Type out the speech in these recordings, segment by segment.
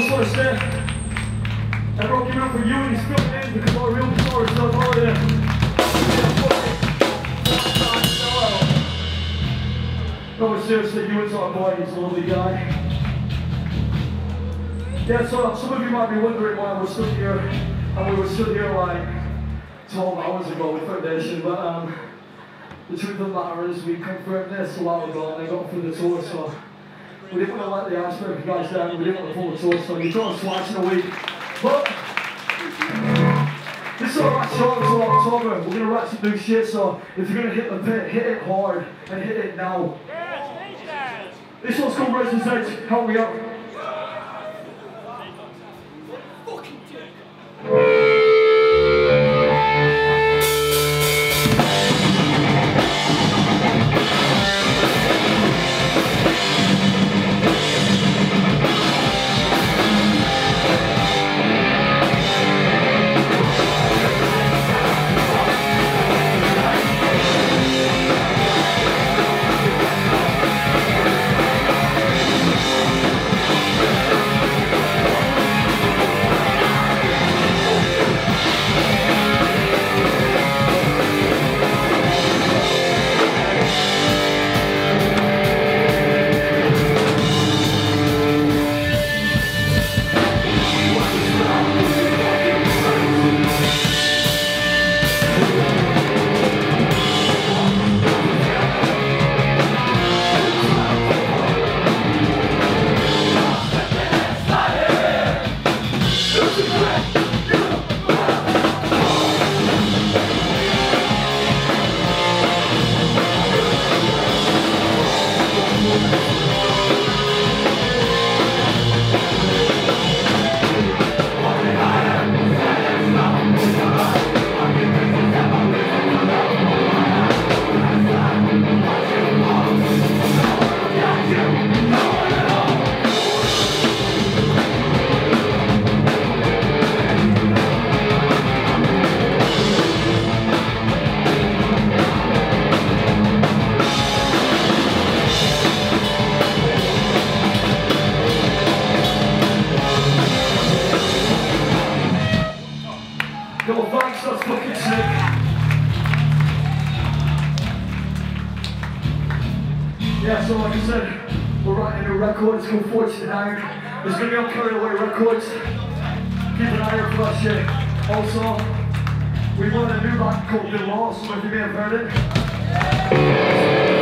just want to say, everyone give it up for you and he's filling in because our real guitarist is over there. No, seriously, you and our boy, he's a lovely guy. Yeah, so some of you might be wondering why we're stood here, and we were stood here like 12 hours ago with Foundation, but the truth of the matter is we confirmed this a while ago and they got through the tour, so we didn't want to let the iceberg guys down, we didn't want to pull the tour, so you got us twice in a week. But this is our last show until October. We're going to write some new shit, so if you're going to hit the pit, hit it hard and hit it now. This one's called Residence Edge. Help me out. Yo, thanks, that's fucking sick. Yeah, so like I said, we're writing a new record, it's called Fortune Iron. It's gonna be on Carry Away Records. Keep an eye out for that shit. Also, we run a new band called The Law, some of you may have heard it.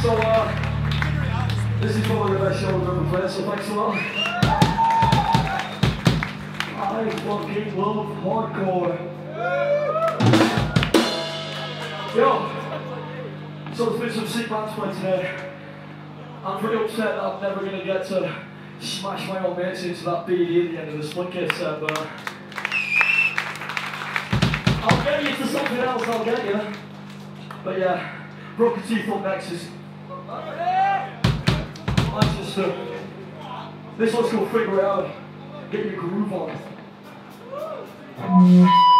So, this is probably the best show I've ever played, so thanks a lot. I fucking love hardcore. Yo, so there's been some sick bands playing today. I'm pretty upset that I'm never going to get to smash my own mates into that BD at the end of the split case set, but I'll get you to something else, I'll get you. But yeah, Broken Teeth up next is Manchester. This one's called Figure It Out. Get your groove on.